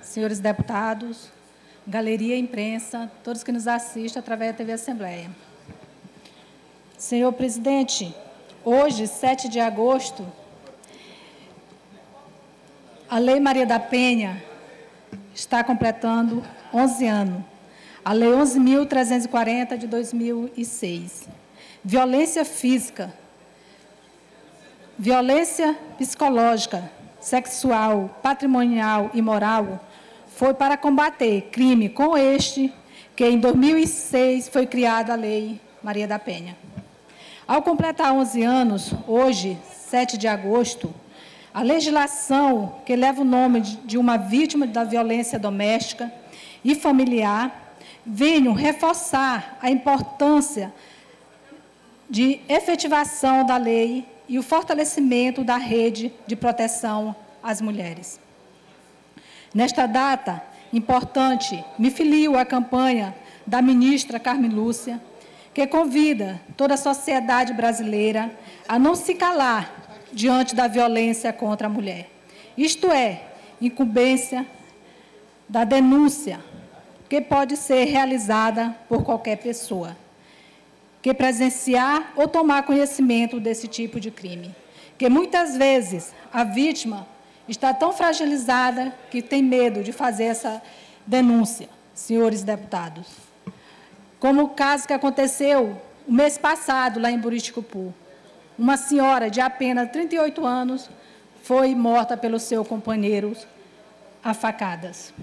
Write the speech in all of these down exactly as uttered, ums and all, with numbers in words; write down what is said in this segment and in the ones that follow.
senhores deputados, galeria, imprensa, todos que nos assistem através da T V Assembleia. Senhor presidente, hoje, sete de agosto, a Lei Maria da Penha está completando onze anos. A Lei onze mil trezentos e quarenta, de dois mil e seis. Violência física, violência psicológica, sexual, patrimonial e moral foi para combater crime com este que, em dois mil e seis, foi criada a Lei Maria da Penha. Ao completar onze anos, hoje, sete de agosto, a legislação que leva o nome de uma vítima da violência doméstica e familiar venho reforçar a importância de efetivação da lei e o fortalecimento da rede de proteção às mulheres. Nesta data importante, me filio à campanha da ministra Carmen Lúcia, que convida toda a sociedade brasileira a não se calar diante da violência contra a mulher. Isto é, incumbência da denúncia, que pode ser realizada por qualquer pessoa que presenciar ou tomar conhecimento desse tipo de crime. Que muitas vezes a vítima está tão fragilizada que tem medo de fazer essa denúncia, senhores deputados. Como o caso que aconteceu o mês passado, lá em Buriticupu. Uma senhora de apenas trinta e oito anos foi morta pelos seus companheiros a facadas.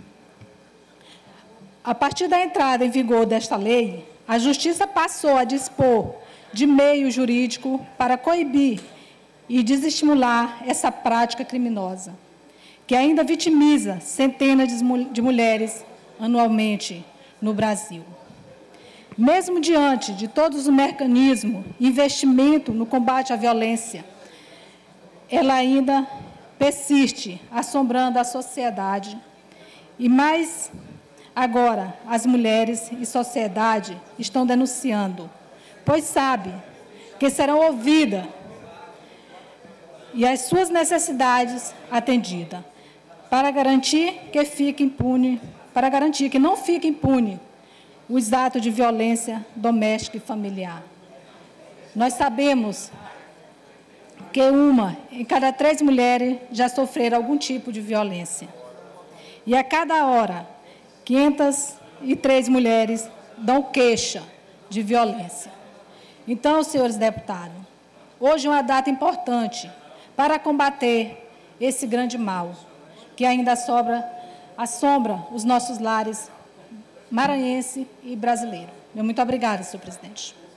A partir da entrada em vigor desta lei, a Justiça passou a dispor de meio jurídico para coibir e desestimular essa prática criminosa, que ainda vitimiza centenas de mulheres anualmente no Brasil. Mesmo diante de todos os mecanismos e investimento no combate à violência, ela ainda persiste, assombrando a sociedade. E mais agora, as mulheres e sociedade estão denunciando, pois sabem que serão ouvidas e as suas necessidades atendidas, para garantir que fique impune, para garantir que não fique impune os atos de violência doméstica e familiar. Nós sabemos que uma em cada três mulheres já sofreram algum tipo de violência. E a cada hora, quinhentas e três mulheres dão queixa de violência. Então, senhores deputados, hoje é uma data importante para combater esse grande mal, que ainda sobra, assombra os nossos lares maranhense e brasileiro. Muito obrigada, senhor presidente.